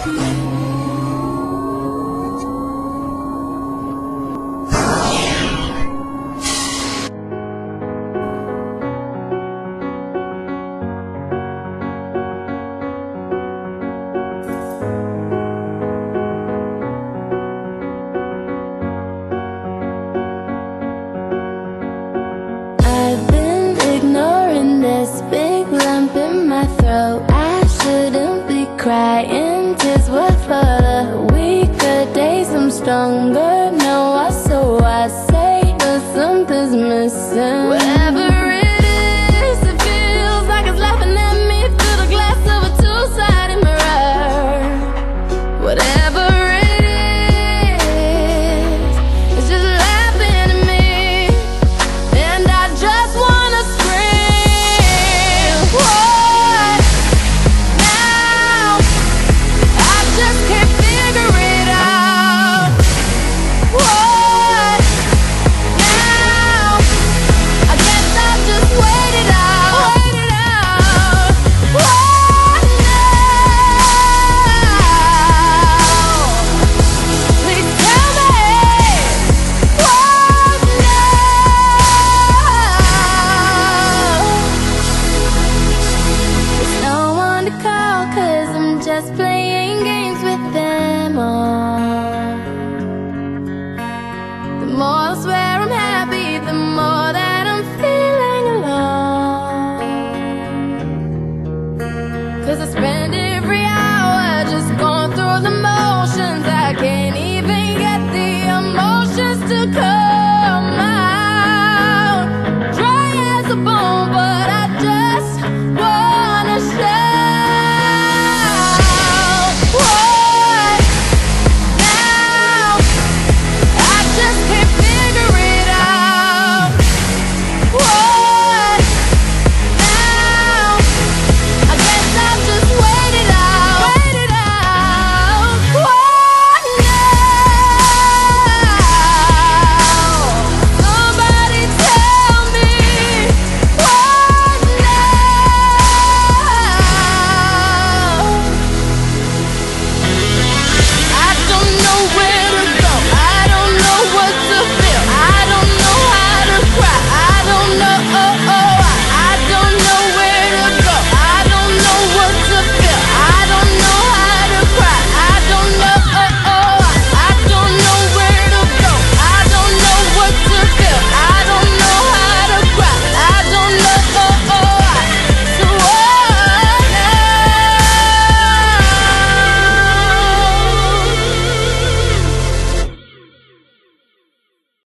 I've been ignoring this big lump in my throat. I shouldn't be crying, tears would follow. Weaker days I'm stronger now, so I say, but something's missing. Whatever it is, it feels like it's laughing at me through the glass of a two-sided mirror. Whatever it is, it's just laughing at me, and I just wanna scream. What now? I just can't figure it out. What now? I guess I'll just wait it out. Wait it out. What now? Please tell me. What now? There's no one to call, 'cause I'm just playing